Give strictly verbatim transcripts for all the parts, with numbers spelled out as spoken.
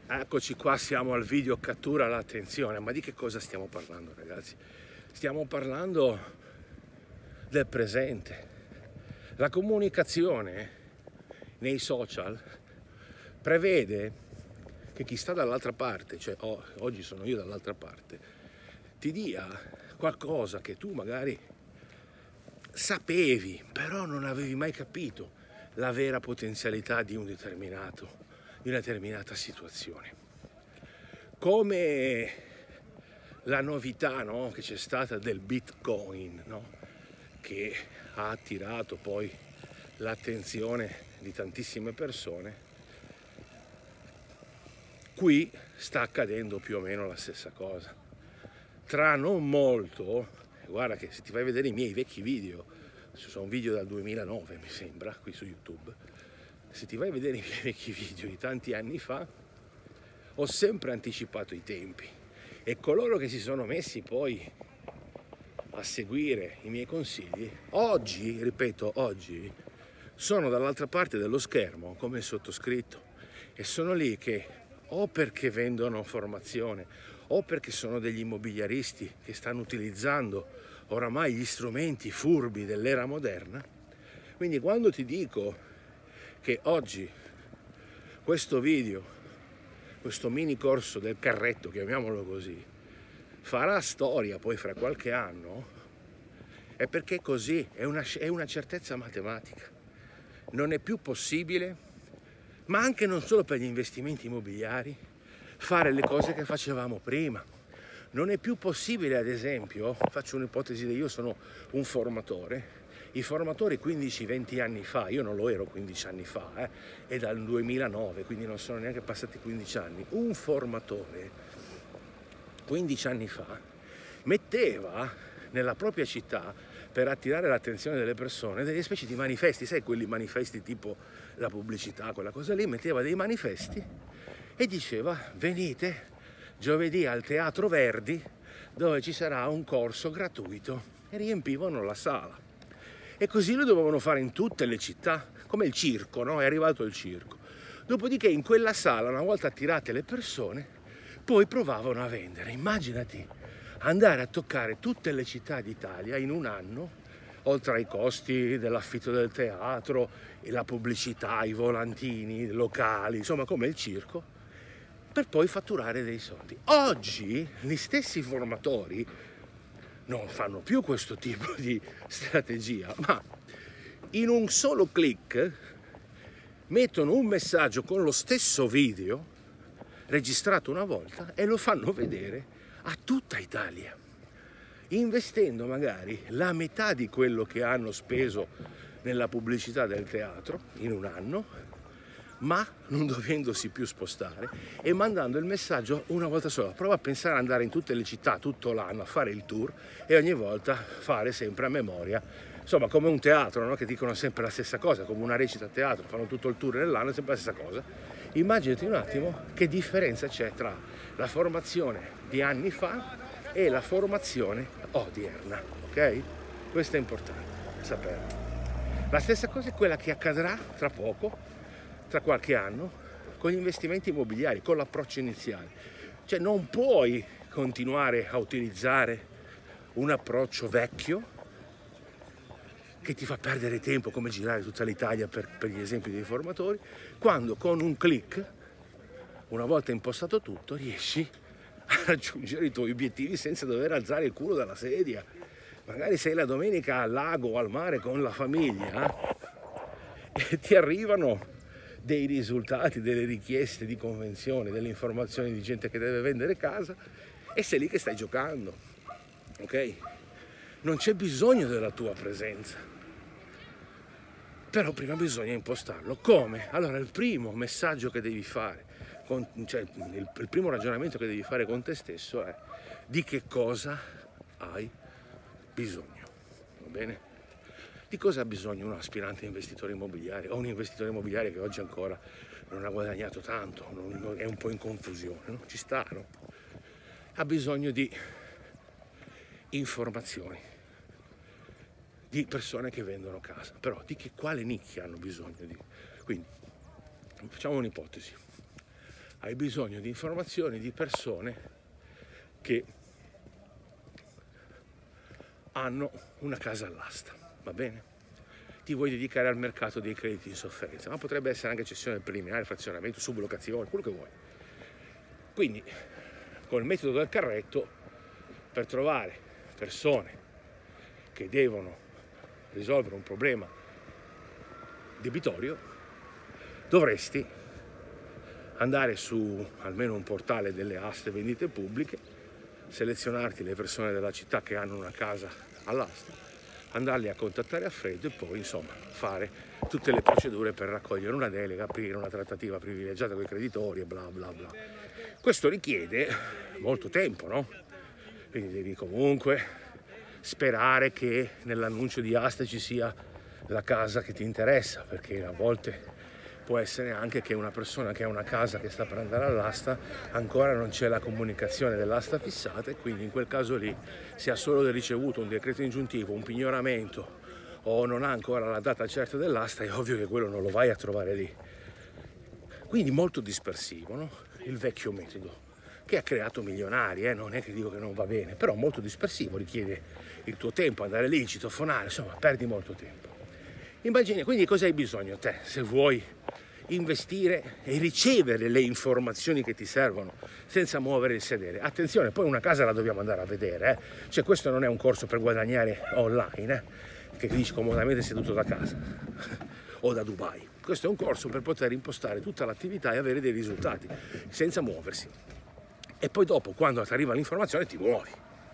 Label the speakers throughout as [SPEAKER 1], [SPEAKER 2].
[SPEAKER 1] Eccoci qua, siamo al video cattura l'attenzione. Ma di che cosa stiamo parlando, ragazzi? Stiamo parlando del presente. La comunicazione nei social prevede che chi sta dall'altra parte, cioè oh, oggi sono io dall'altra parte, ti dia qualcosa che tu magari sapevi, però non avevi mai capito la vera potenzialità di un determinato di una determinata situazione. Come la novità, no, che c'è stata del Bitcoin, no, che ha attirato poi l'attenzione di tantissime persone, qui sta accadendo più o meno la stessa cosa. Tra non molto, guarda che se ti vai a vedere i miei vecchi video, ci sono video dal duemilanove mi sembra, qui su YouTube, se ti vai a vedere i miei vecchi video di tanti anni fa, ho sempre anticipato i tempi e coloro che si sono messi poi a seguire i miei consigli, oggi, ripeto, oggi, sono dall'altra parte dello schermo come il sottoscritto e sono lì che o perché vendono formazione o perché sono degli immobiliaristi che stanno utilizzando oramai gli strumenti furbi dell'era moderna. Quindi quando ti dico che oggi questo video, questo mini corso del carretto, chiamiamolo così, farà storia poi fra qualche anno, è perché così, è una, è una certezza matematica. Non è più possibile, ma anche non solo per gli investimenti immobiliari, fare le cose che facevamo prima. Non è più possibile, ad esempio, faccio un'ipotesi, io sono un formatore, i formatori quindici venti anni fa, io non lo ero quindici anni fa, eh, è dal duemilanove, quindi non sono neanche passati quindici anni, un formatore quindici anni fa metteva nella propria città, per attirare l'attenzione delle persone, delle specie di manifesti, sai quelli manifesti tipo la pubblicità, quella cosa lì, metteva dei manifesti e diceva venite giovedì al Teatro Verdi dove ci sarà un corso gratuito, e riempivano la sala. E così lo dovevano fare in tutte le città, come il circo, no? È arrivato il circo. Dopodiché in quella sala, una volta attirate le persone, poi provavano a vendere. Immaginati andare a toccare tutte le città d'Italia in un anno, oltre ai costi dell'affitto del teatro, e la pubblicità, i volantini, i locali, insomma come il circo, per poi fatturare dei soldi. Oggi gli stessi formatori non fanno più questo tipo di strategia, ma in un solo click mettono un messaggio con lo stesso video registrato una volta e lo fanno vedere a tutta Italia, investendo magari la metà di quello che hanno speso nella pubblicità del teatro in un anno, ma non dovendosi più spostare e mandando il messaggio una volta sola. Prova a pensare ad andare in tutte le città tutto l'anno a fare il tour e ogni volta fare sempre a memoria, insomma come un teatro, no? Che dicono sempre la stessa cosa, come una recita a teatro, fanno tutto il tour nell'anno, è sempre la stessa cosa. Immaginati un attimo che differenza c'è tra la formazione di anni fa e la formazione odierna, ok? Questo è importante saperlo. La stessa cosa è quella che accadrà tra poco, tra qualche anno, con gli investimenti immobiliari, con l'approccio iniziale. Cioè non puoi continuare a utilizzare un approccio vecchio che ti fa perdere tempo, come girare tutta l'Italia per, per gli esempi dei formatori, quando con un click, una volta impostato tutto, riesci a raggiungere i tuoi obiettivi senza dover alzare il culo dalla sedia. Magari sei la domenica al lago o al mare con la famiglia e ti arrivano dei risultati, delle richieste di convenzione, delle informazioni di gente che deve vendere casa e sei lì che stai giocando, ok? Non c'è bisogno della tua presenza, però prima bisogna impostarlo. Come? Allora il primo messaggio che devi fare, con, cioè il, il primo ragionamento che devi fare con te stesso è di che cosa hai bisogno, va bene? Di cosa ha bisogno un aspirante investitore immobiliare o un investitore immobiliare che oggi ancora non ha guadagnato tanto, non, non, è un po' in confusione, no? Ci sta, no? Ha bisogno di informazioni, di persone che vendono casa, però di che quale nicchia hanno bisogno di? Quindi facciamo un'ipotesi. hai bisogno di informazioni di persone che hanno una casa all'asta, va bene? Ti vuoi dedicare al mercato dei crediti in sofferenza, ma potrebbe essere anche cessione preliminare, frazionamento, sublocazione, quello che vuoi. Quindi, col metodo del carretto, per trovare persone che devono risolvere un problema debitorio, dovresti andare su almeno un portale delle aste vendite pubbliche, selezionarti le persone della città che hanno una casa all'asta, andarli a contattare a freddo e poi insomma fare tutte le procedure per raccogliere una delega, aprire una trattativa privilegiata con i creditori e bla bla bla. Questo richiede molto tempo, no? Quindi devi comunque sperare che nell'annuncio di asta ci sia la casa che ti interessa, perché a volte può essere anche che una persona che ha una casa che sta per andare all'asta ancora non c'è la comunicazione dell'asta fissata, e quindi in quel caso lì, se ha solo ricevuto un decreto ingiuntivo, un pignoramento o non ha ancora la data certa dell'asta, è ovvio che quello non lo vai a trovare lì. Quindi molto dispersivo, no? Il vecchio metodo, che ha creato milionari, eh? Non è che dico che non va bene, però molto dispersivo, richiede il tuo tempo, andare lì, citofonare, insomma perdi molto tempo. Immagini, quindi cosa hai bisogno te se vuoi investire e ricevere le informazioni che ti servono senza muovere il sedere? Attenzione, poi una casa la dobbiamo andare a vedere, eh? Cioè questo non è un corso per guadagnare online, eh? Che dici comodamente seduto da casa o da Dubai. Questo è un corso per poter impostare tutta l'attività e avere dei risultati senza muoversi. E poi dopo, quando ti arriva l'informazione, ti muovi.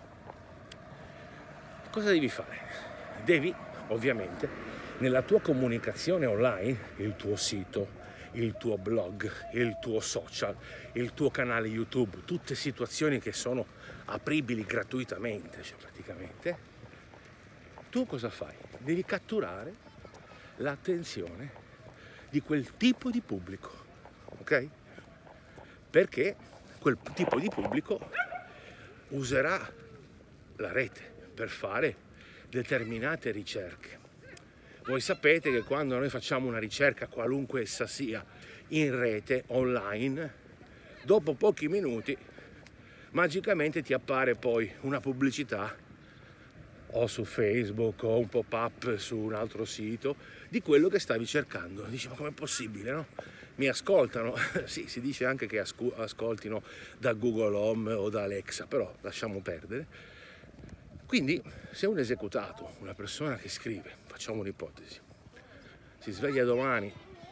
[SPEAKER 1] Cosa devi fare? Devi, ovviamente, nella tua comunicazione online, il tuo sito, il tuo blog, il tuo social, il tuo canale YouTube, tutte situazioni che sono apribili gratuitamente, cioè praticamente, tu cosa fai? Devi catturare l'attenzione di quel tipo di pubblico, ok? Perché quel tipo di pubblico userà la rete per fare determinate ricerche. Voi sapete che quando noi facciamo una ricerca, qualunque essa sia, in rete, online, dopo pochi minuti magicamente ti appare poi una pubblicità o su Facebook o un pop-up su un altro sito di quello che stavi cercando. Dici, ma com'è possibile, no? Mi ascoltano? Sì, si dice anche che ascoltino da Google Home o da Alexa, però lasciamo perdere. Quindi, se un esecutato, una persona che scrive, facciamo un'ipotesi, si sveglia domani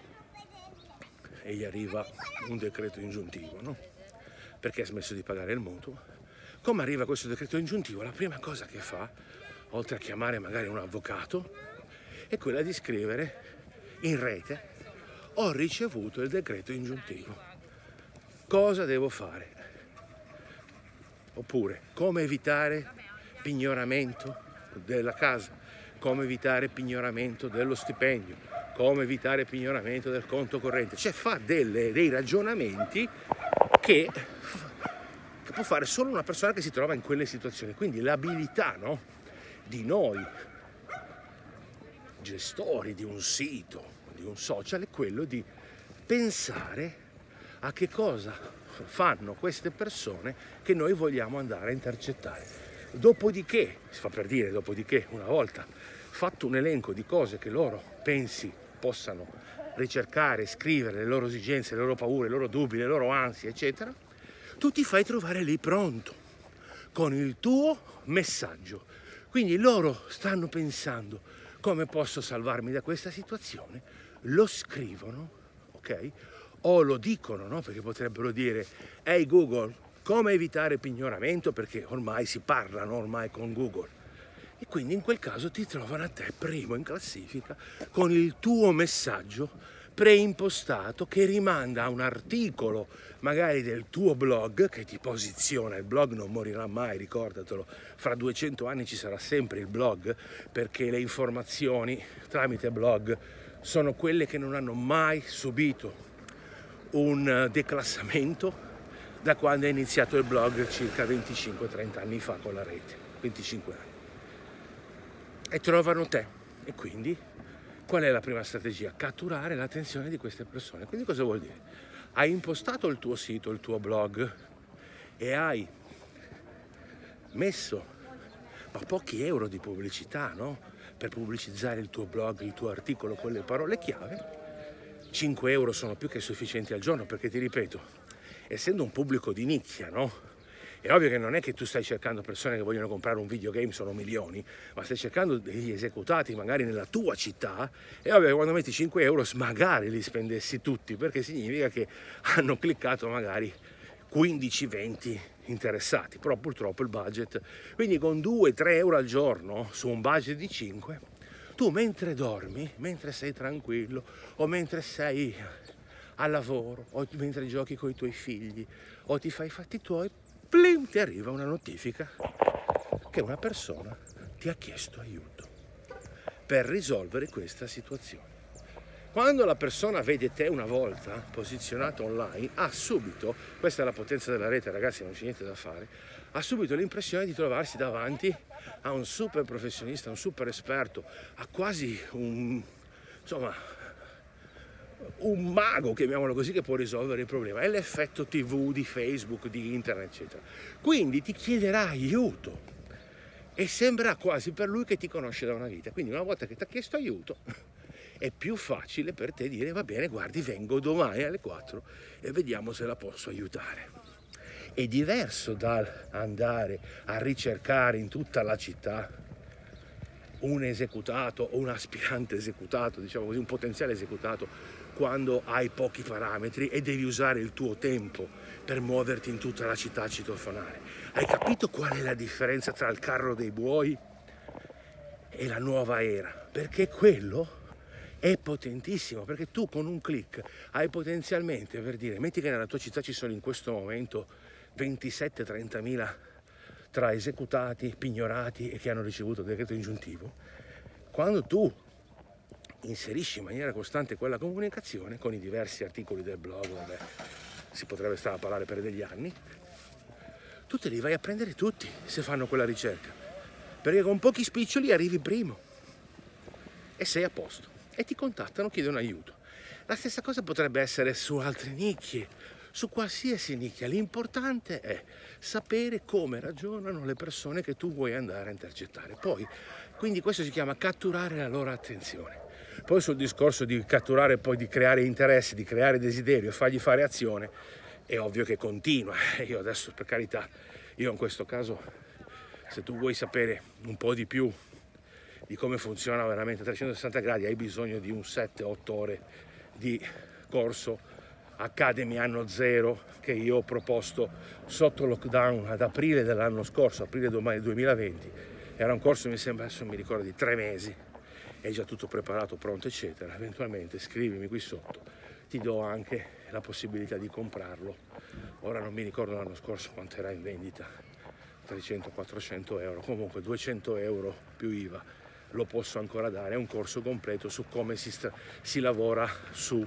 [SPEAKER 1] e gli arriva un decreto ingiuntivo, no? Perché ha smesso di pagare il mutuo. Come arriva questo decreto ingiuntivo? La prima cosa che fa, oltre a chiamare magari un avvocato, è quella di scrivere in rete: ho ricevuto il decreto ingiuntivo, cosa devo fare? Oppure, come evitare pignoramento della casa, come evitare pignoramento dello stipendio, come evitare pignoramento del conto corrente. Cioè fa delle, dei ragionamenti che, che può fare solo una persona che si trova in quelle situazioni. Quindi l'abilità, no, di noi gestori di un sito, di un social, è quello di pensare a che cosa fanno queste persone che noi vogliamo andare a intercettare. Dopodiché, si fa per dire, dopodiché, una volta fatto un elenco di cose che loro pensi possano ricercare, scrivere, le loro esigenze, le loro paure, i loro dubbi, le loro ansie, eccetera, tu ti fai trovare lì pronto, con il tuo messaggio. Quindi loro stanno pensando: come posso salvarmi da questa situazione? Lo scrivono, ok? O lo dicono, no? Perché potrebbero dire: ehi Google, come evitare pignoramento? Perché ormai si parlano ormai con Google. E quindi in quel caso ti trovano a te primo in classifica con il tuo messaggio preimpostato che rimanda a un articolo magari del tuo blog che ti posiziona. Il blog non morirà mai, ricordatelo, fra duecento anni ci sarà sempre il blog, perché le informazioni tramite blog sono quelle che non hanno mai subito un declassamento da quando è iniziato il blog circa venticinque trenta anni fa con la rete, venticinque anni. E trovano te. E quindi qual è la prima strategia? Catturare l'attenzione di queste persone. Quindi cosa vuol dire? hai impostato il tuo sito, il tuo blog e hai messo ma pochi euro di pubblicità, no? Per pubblicizzare il tuo blog, il tuo articolo con le parole chiave, cinque euro sono più che sufficienti al giorno, perché ti ripeto, essendo un pubblico di nicchia, no? È ovvio che non è che tu stai cercando persone che vogliono comprare un videogame, sono milioni, ma stai cercando degli esecutati magari nella tua città. È ovvio che quando metti cinque euro magari li spendessi tutti, perché significa che hanno cliccato magari quindici venti interessati, però purtroppo il budget, quindi con due tre euro al giorno su un budget di cinque, tu mentre dormi, mentre sei tranquillo o mentre sei al lavoro o mentre giochi con i tuoi figli o ti fai i fatti tuoi, plim, ti arriva una notifica che una persona ti ha chiesto aiuto per risolvere questa situazione. Quando la persona vede te una volta posizionato online, ha subito, questa è la potenza della rete ragazzi, non c'è niente da fare, ha subito l'impressione di trovarsi davanti a un super professionista, un super esperto, a quasi un, insomma, un mago, chiamiamolo così, che può risolvere il problema. È l'effetto tivù di Facebook, di internet, eccetera. Quindi ti chiederà aiuto e sembrerà quasi per lui che ti conosce da una vita. Quindi una volta che ti ha chiesto aiuto è più facile per te dire va bene, guardi, vengo domani alle quattro e vediamo se la posso aiutare. È diverso dal andare a ricercare in tutta la città un esecutato o un aspirante esecutato, diciamo così, un potenziale esecutato, quando hai pochi parametri e devi usare il tuo tempo per muoverti in tutta la città a citofonare. Hai capito qual è la differenza tra il carro dei buoi e la nuova era? Perché quello è potentissimo, perché tu con un click hai potenzialmente, per dire, metti che nella tua città ci sono in questo momento ventisette trentamila tra esecutati, pignorati e che hanno ricevuto il decreto ingiuntivo. Quando tu inserisci in maniera costante quella comunicazione con i diversi articoli del blog, vabbè, si potrebbe stare a parlare per degli anni, tu te li vai a prendere tutti se fanno quella ricerca, perché con pochi spiccioli arrivi primo e sei a posto e ti contattano, chiedono aiuto. La stessa cosa potrebbe essere su altre nicchie, su qualsiasi nicchia. L'importante è sapere come ragionano le persone che tu vuoi andare a intercettare. Poi, quindi questo si chiama catturare la loro attenzione. Poi sul discorso di catturare, poi di creare interesse, di creare desiderio e fargli fare azione, è ovvio che continua. Io adesso, per carità, io in questo caso, se tu vuoi sapere un po' di più di come funziona veramente a trecentosessanta gradi, hai bisogno di un sette otto ore di corso Academy anno zero che io ho proposto sotto lockdown ad aprile dell'anno scorso, aprile duemilaventi. Era un corso, mi sembra, adesso mi ricordo, di tre mesi, è già tutto preparato, pronto, eccetera. Eventualmente scrivimi qui sotto, ti do anche la possibilità di comprarlo. Ora non mi ricordo l'anno scorso quanto era in vendita, trecento quattrocento euro, comunque duecento euro più I V A lo posso ancora dare. È un corso completo su come si, sta, si lavora su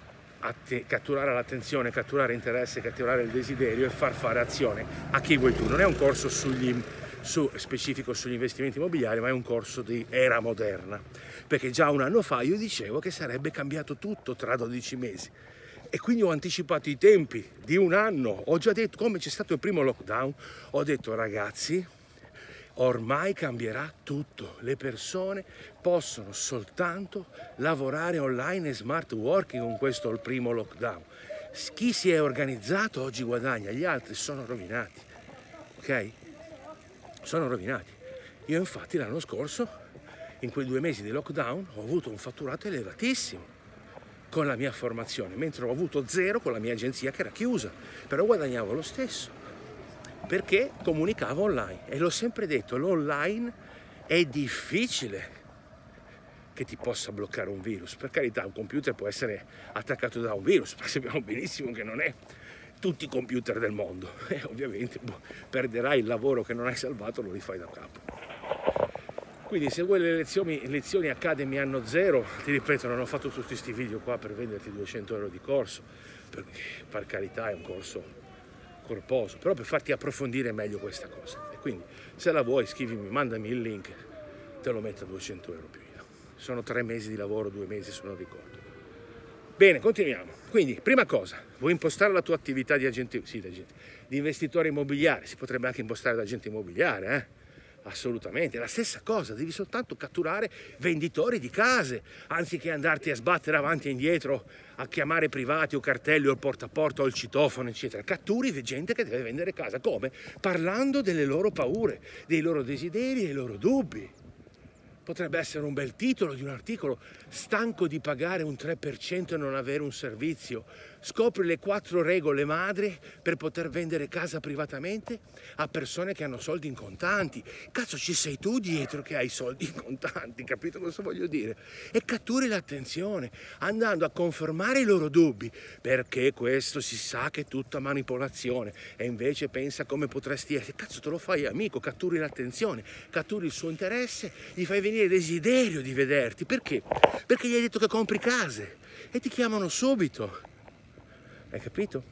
[SPEAKER 1] catturare l'attenzione, catturare interesse, catturare il desiderio e far fare azione a chi vuoi tu. Non è un corso sugli, su, specifico sugli investimenti immobiliari, ma è un corso di era moderna, perché già un anno fa io dicevo che sarebbe cambiato tutto tra dodici mesi e quindi ho anticipato i tempi di un anno. Ho già detto, come c'è stato il primo lockdown, ho detto ragazzi, ormai cambierà tutto, le persone possono soltanto lavorare online e smart working con questo il primo lockdown. Chi si è organizzato oggi guadagna, gli altri sono rovinati, ok? Sono rovinati. Io infatti l'anno scorso, in quei due mesi di lockdown, ho avuto un fatturato elevatissimo con la mia formazione, mentre ho avuto zero con la mia agenzia che era chiusa, però guadagnavo lo stesso, perché comunicavo online. E l'ho sempre detto, l'online è difficile che ti possa bloccare un virus. Per carità, un computer può essere attaccato da un virus, ma sappiamo benissimo che non è tutti i computer del mondo e ovviamente boh, perderai il lavoro che non hai salvato, lo rifai da capo. Quindi se vuoi le lezioni, lezioni Academy anno zero, ti ripeto, non ho fatto tutti questi video qua per venderti duecento euro di corso, perché per carità è un corso corposo, però per farti approfondire meglio questa cosa. E quindi se la vuoi scrivimi, mandami il link, te lo metto a duecento euro più io. Sono tre mesi di lavoro, due mesi se non ricordo. Bene, continuiamo. Quindi, prima cosa, vuoi impostare la tua attività di agente, sì, di, agente, di investitore immobiliare, si potrebbe anche impostare da agente immobiliare, eh? Assolutamente, la stessa cosa, devi soltanto catturare venditori di case, anziché andarti a sbattere avanti e indietro a chiamare privati o cartelli o il porta a porta o il citofono, eccetera. Catturi gente che deve vendere casa, come? Parlando delle loro paure, dei loro desideri e dei loro dubbi. Potrebbe essere un bel titolo di un articolo: stanco di pagare un tre per cento e non avere un servizio. Scopri le quattro regole madri per poter vendere casa privatamente a persone che hanno soldi in contanti. Cazzo, ci sei tu dietro che hai soldi in contanti, capito cosa voglio dire? E catturi l'attenzione andando a confermare i loro dubbi, perché questo si sa che è tutta manipolazione e invece pensa come potresti essere. Cazzo, te lo fai amico, catturi l'attenzione, catturi il suo interesse, gli fai venire desiderio di vederti. Perché? Perché gli hai detto che compri case e ti chiamano subito. Hai capito?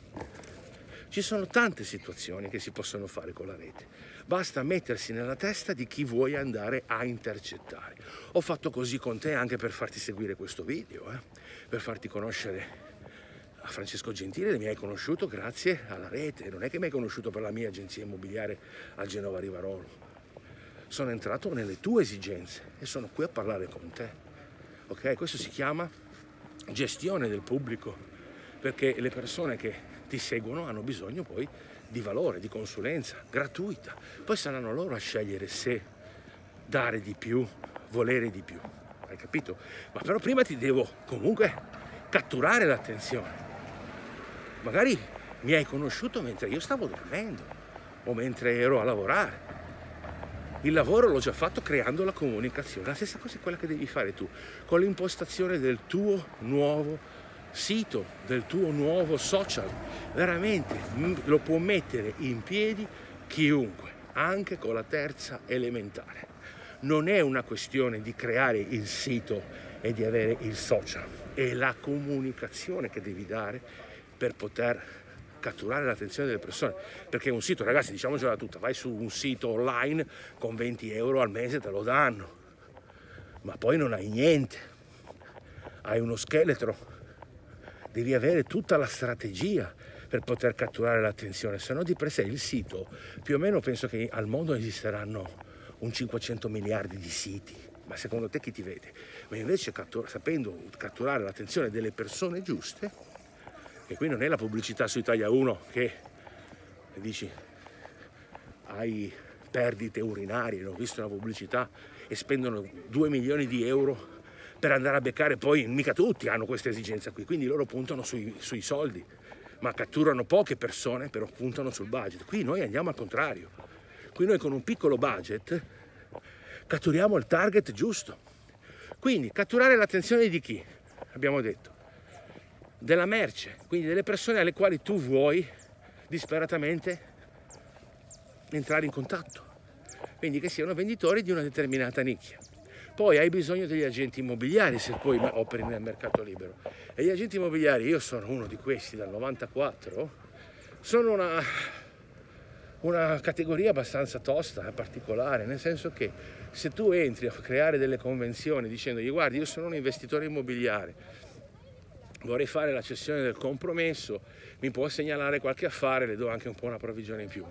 [SPEAKER 1] Ci sono tante situazioni che si possono fare con la rete. Basta mettersi nella testa di chi vuoi andare a intercettare. Ho fatto così con te anche per farti seguire questo video, eh? Per farti conoscere a Francesco Gentile. Mi hai conosciuto grazie alla rete, non è che mi hai conosciuto per la mia agenzia immobiliare a Genova Rivarolo. Sono entrato nelle tue esigenze e sono qui a parlare con te. Ok? Questo si chiama gestione del pubblico, perché le persone che ti seguono hanno bisogno poi di valore, di consulenza gratuita. Poi saranno loro a scegliere se dare di più, volere di più. Hai capito? Ma però prima ti devo comunque catturare l'attenzione. Magari mi hai conosciuto mentre io stavo dormendo o mentre ero a lavorare. Il lavoro l'ho già fatto creando la comunicazione. La stessa cosa è quella che devi fare tu, con l'impostazione del tuo nuovo sito, del tuo nuovo social. Veramente lo può mettere in piedi chiunque, anche con la terza elementare. Non è una questione di creare il sito e di avere il social, è la comunicazione che devi dare per poter catturare l'attenzione delle persone. Perché un sito, ragazzi, diciamocela tutta, vai su un sito online con venti euro al mese te lo danno, ma poi non hai niente, hai uno scheletro. Devi avere tutta la strategia per poter catturare l'attenzione, se no di per sé il sito, più o meno penso che al mondo esisteranno un cinquecento miliardi di siti, ma secondo te chi ti vede? Ma invece cattura, sapendo catturare l'attenzione delle persone giuste, e qui non è la pubblicità su Italia uno che dici hai perdite urinarie, ho visto una pubblicità e spendono due milioni di euro per andare a beccare, poi mica tutti hanno questa esigenza qui, quindi loro puntano sui, sui soldi, ma catturano poche persone, però puntano sul budget. Qui noi andiamo al contrario, qui noi con un piccolo budget catturiamo il target giusto. Quindi catturare l'attenzione di chi? Abbiamo detto della merce, quindi delle persone alle quali tu vuoi disperatamente entrare in contatto, quindi che siano venditori di una determinata nicchia. Poi hai bisogno degli agenti immobiliari se poi operi nel mercato libero. E gli agenti immobiliari, io sono uno di questi dal novantaquattro, sono una, una categoria abbastanza tosta e particolare, nel senso che se tu entri a creare delle convenzioni dicendogli guardi, io sono un investitore immobiliare, vorrei fare la cessione del compromesso, mi può segnalare qualche affare, le do anche un po' una provvigione in più.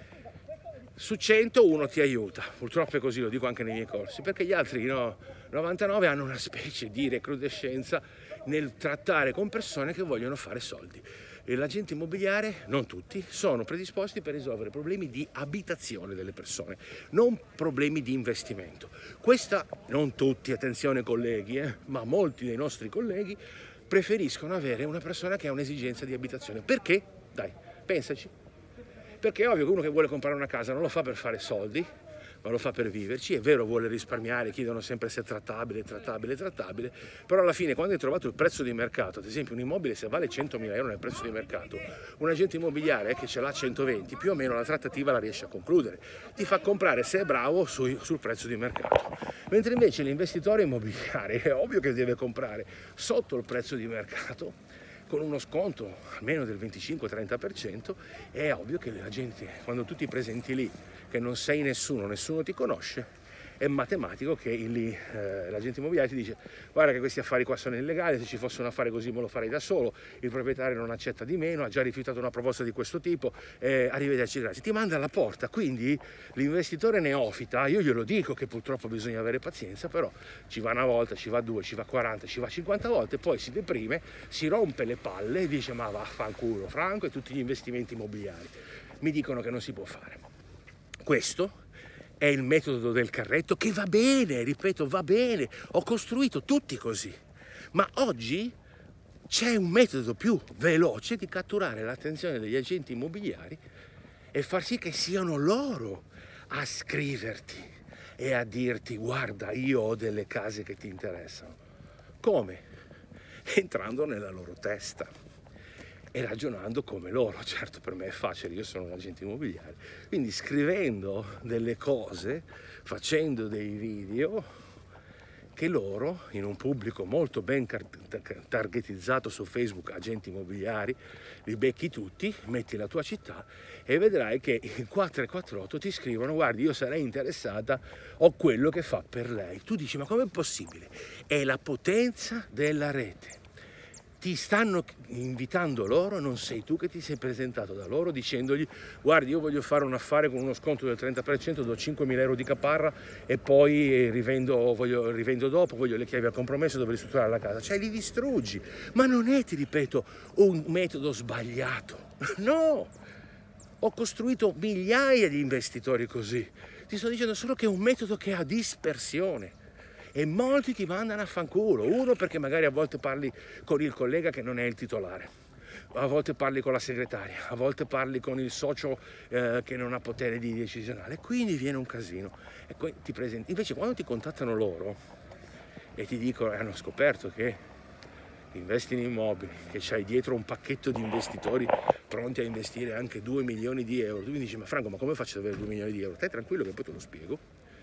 [SPEAKER 1] Su cento uno ti aiuta, purtroppo è così, lo dico anche nei miei corsi, perché gli altri no, novantanove hanno una specie di recrudescenza nel trattare con persone che vogliono fare soldi. E l'agente immobiliare, non tutti, sono predisposti per risolvere problemi di abitazione delle persone, non problemi di investimento. Questa, non tutti, attenzione colleghi, eh, ma molti dei nostri colleghi preferiscono avere una persona che ha un'esigenza di abitazione. Perché? Dai, pensaci. Perché è ovvio che uno che vuole comprare una casa non lo fa per fare soldi, ma lo fa per viverci. È vero, vuole risparmiare, chiedono sempre se è trattabile, trattabile, trattabile, però alla fine quando hai trovato il prezzo di mercato, ad esempio un immobile se vale centomila euro nel prezzo di mercato, un agente immobiliare che ce l'ha centoventi, più o meno la trattativa la riesce a concludere, ti fa comprare se è bravo sul, sul prezzo di mercato. Mentre invece l'investitore immobiliare è ovvio che deve comprare sotto il prezzo di mercato, con uno sconto almeno del venticinque trenta per cento, è ovvio che la gente, quando tu ti presenti lì, che non sei nessuno, nessuno ti conosce, è matematico che lì eh, l'agente immobiliare ti dice guarda che questi affari qua sono illegali, se ci fosse un affare così me lo farei da solo, il proprietario non accetta di meno, ha già rifiutato una proposta di questo tipo, eh, arrivederci, grazie, ti manda alla porta. Quindi l'investitore neofita, io glielo dico che purtroppo bisogna avere pazienza, però ci va una volta, ci va due, ci va quaranta, ci va cinquanta volte, poi si deprime, si rompe le palle e dice ma vaffanculo Franco e tutti gli investimenti immobiliari mi dicono che non si può fare. Questo è il metodo del carretto, che va bene, ripeto, va bene, ho costruito tutti così, ma oggi c'è un metodo più veloce di catturare l'attenzione degli agenti immobiliari e far sì che siano loro a scriverti e a dirti guarda io ho delle case che ti interessano. Come? Entrando nella loro testa e ragionando come loro. Certo, per me è facile, io sono un agente immobiliare, quindi scrivendo delle cose, facendo dei video che loro, in un pubblico molto ben targetizzato su Facebook, agenti immobiliari, li becchi tutti, metti la tua città e vedrai che in quattro quattro otto ti scrivono guardi io sarei interessata, ho quello che fa per lei. Tu dici ma com'è possibile? È la potenza della rete. Ti stanno invitando loro, non sei tu che ti sei presentato da loro dicendogli guardi io voglio fare un affare con uno sconto del trenta per cento, do cinquemila euro di caparra e poi rivendo, voglio, rivendo dopo, voglio le chiavi al compromesso dove ristrutturare la casa, cioè li distruggi. Ma non è, ti ripeto, un metodo sbagliato, no, ho costruito migliaia di investitori così, ti sto dicendo solo che è un metodo che ha dispersione. E molti ti mandano a fanculo, uno perché magari a volte parli con il collega che non è il titolare, a volte parli con la segretaria, a volte parli con il socio eh, che non ha potere di decisionale, quindi viene un casino. E poi ti presenti. Invece quando ti contattano loro e ti dicono, hanno scoperto che investi in immobili, che c'hai dietro un pacchetto di investitori pronti a investire anche due milioni di euro, tu mi dici ma Franco ma come faccio ad avere due milioni di euro? Stai tranquillo che poi te lo spiego.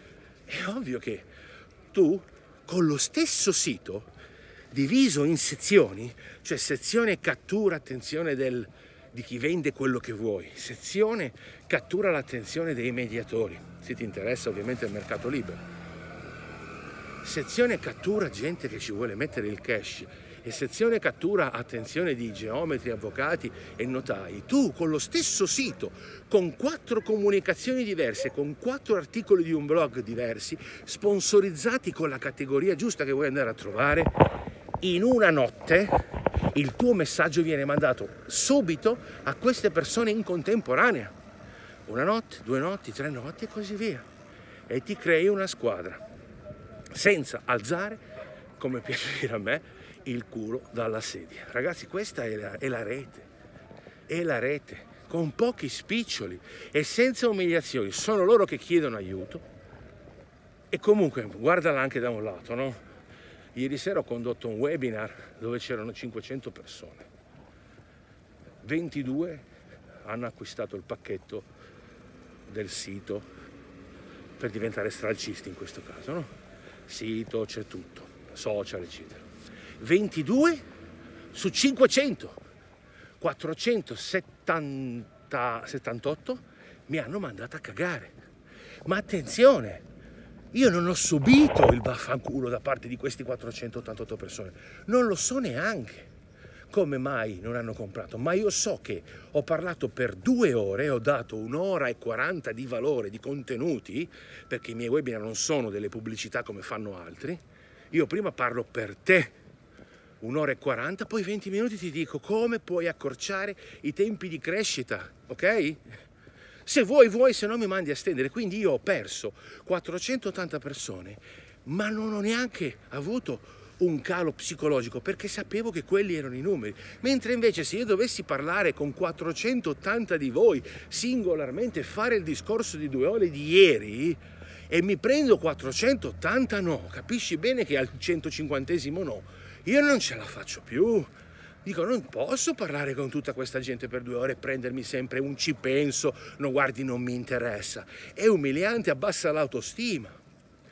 [SPEAKER 1] È ovvio che tu con lo stesso sito diviso in sezioni, cioè sezione cattura attenzione del, di chi vende quello che vuoi, sezione cattura l'attenzione dei mediatori, se ti interessa ovviamente il mercato libero, sezione cattura gente che ci vuole mettere il cash e sezione cattura attenzione di geometri, avvocati e notai. Tu con lo stesso sito, con quattro comunicazioni diverse, con quattro articoli di un blog diversi, sponsorizzati con la categoria giusta che vuoi andare a trovare, in una notte il tuo messaggio viene mandato subito a queste persone in contemporanea. Una notte, due notti, tre notti e così via. E ti crei una squadra, senza alzare, come piace dire a me, il culo dalla sedia. Ragazzi, questa è la, è la rete, è la rete, con pochi spiccioli e senza umiliazioni. Sono loro che chiedono aiuto e comunque guardala anche da un lato, no? Ieri sera ho condotto un webinar dove c'erano cinquecento persone, ventidue hanno acquistato il pacchetto del sito per diventare stralcisti in questo caso, no? Sito, c'è tutto, social eccetera. ventidue su cinquecento, quattrocentosettantotto mi hanno mandato a cagare. Ma attenzione, io non ho subito il vaffanculo da parte di questi quattrocentottantotto persone, non lo so neanche come mai non hanno comprato, ma io so che ho parlato per due ore, ho dato un'ora e quaranta di valore, di contenuti, perché i miei webinar non sono delle pubblicità come fanno altri. Io prima parlo per te un'ora e quaranta, poi venti minuti ti dico come puoi accorciare i tempi di crescita, ok? Se vuoi, vuoi, se no mi mandi a stendere. Quindi io ho perso quattrocentottanta persone, ma non ho neanche avuto un calo psicologico, perché sapevo che quelli erano i numeri. Mentre invece se io dovessi parlare con quattrocentottanta di voi singolarmente, fare il discorso di due ore di ieri, e mi prendo quattrocentottanta no, capisci bene che al centocinquantesimo no, io non ce la faccio più. Dico, non posso parlare con tutta questa gente per due ore e prendermi sempre un ci penso, no guardi non mi interessa. È umiliante, abbassa l'autostima.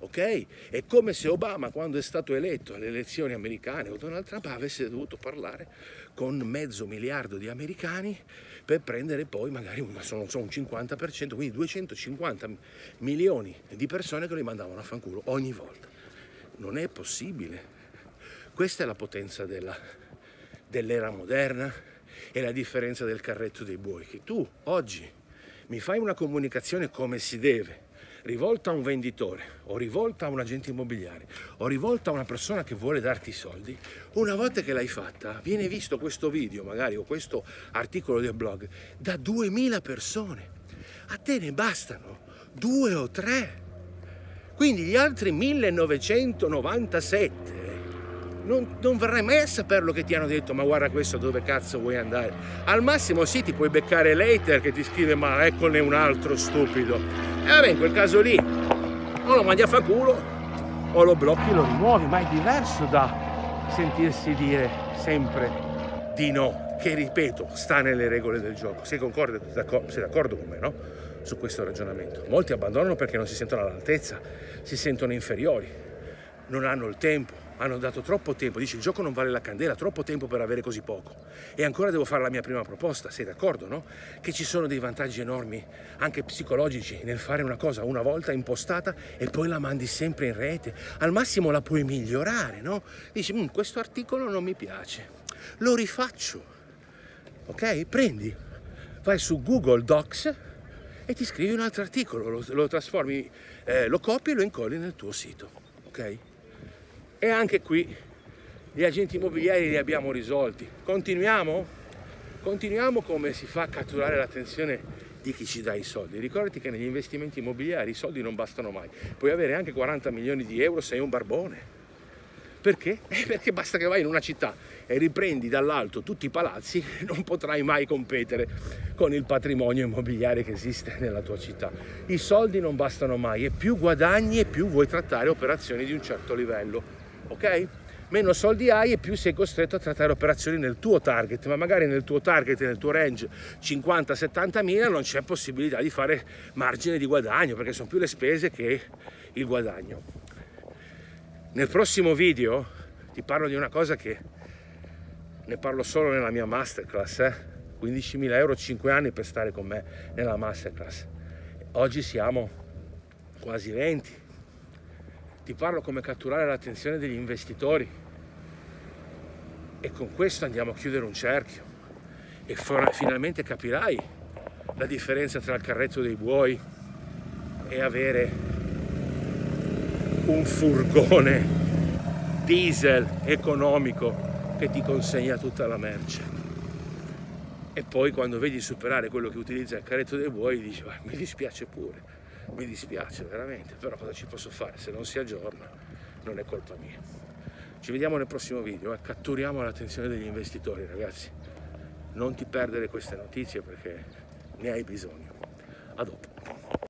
[SPEAKER 1] ok? È come se Obama, quando è stato eletto alle elezioni americane, o Donald Trump, avesse dovuto parlare con mezzo miliardo di americani per prendere poi magari una, sono, sono un cinquanta per cento, quindi duecentocinquanta milioni di persone che li mandavano a fanculo ogni volta. Non è possibile. Questa è la potenza della, dell'era moderna e la differenza del carretto dei buoi, che tu oggi mi fai una comunicazione come si deve, rivolta a un venditore o rivolta a un agente immobiliare o rivolta a una persona che vuole darti i soldi. Una volta che l'hai fatta, viene visto questo video magari o questo articolo del blog da duemila persone. A te ne bastano due o tre, quindi gli altri millenovecentonovantasette non, non verrai mai a saperlo che ti hanno detto ma guarda questo dove cazzo vuoi andare. Al massimo sì, ti puoi beccare l'hater che ti scrive ma eccone un altro stupido. E vabbè, in quel caso lì o lo mandi a fa culo o lo blocchi e lo rimuovi, ma è diverso da sentirsi dire sempre di no, che ripeto, sta nelle regole del gioco. Sei concordo, sei d'accordo con me, no? Su questo ragionamento. Molti abbandonano perché non si sentono all'altezza, si sentono inferiori, non hanno il tempo, hanno dato troppo tempo, dice il gioco non vale la candela, troppo tempo per avere così poco. E ancora devo fare la mia prima proposta, sei d'accordo, no? Che ci sono dei vantaggi enormi, anche psicologici, nel fare una cosa una volta impostata e poi la mandi sempre in rete. Al massimo la puoi migliorare, no? Dici, mmm, questo articolo non mi piace, lo rifaccio, ok? Prendi, vai su Google Docs e ti scrivi un altro articolo, lo, lo trasformi, eh, lo copi e lo incolli nel tuo sito, ok? E anche qui gli agenti immobiliari li abbiamo risolti. Continuiamo? Continuiamo come si fa a catturare l'attenzione di chi ci dà i soldi. Ricordati che negli investimenti immobiliari i soldi non bastano mai. Puoi avere anche quaranta milioni di euro, sei un barbone. Perché? Eh, perché basta che vai in una città e riprendi dall'alto tutti i palazzi, non potrai mai competere con il patrimonio immobiliare che esiste nella tua città. I soldi non bastano mai e più guadagni e più vuoi trattare operazioni di un certo livello. Ok? Meno soldi hai e più sei costretto a trattare operazioni nel tuo target, ma magari nel tuo target, nel tuo range cinquanta settanta mila non c'è possibilità di fare margine di guadagno perché sono più le spese che il guadagno. Nel prossimo video ti parlo di una cosa che ne parlo solo nella mia masterclass, eh? quindicimila euro, cinque anni per stare con me nella masterclass. Oggi siamo quasi venti. Ti parlo come catturare l'attenzione degli investitori e con questo andiamo a chiudere un cerchio e finalmente capirai la differenza tra il carretto dei buoi e avere un furgone diesel economico che ti consegna tutta la merce. E poi quando vedi superare quello che utilizza il carretto dei buoi dici mi dispiace pure. Mi dispiace veramente, però cosa ci posso fare? Se non si aggiorna non è colpa mia. Ci vediamo nel prossimo video, eh? Catturiamo l'attenzione degli investitori, ragazzi. Non ti perdere queste notizie perché ne hai bisogno. A dopo.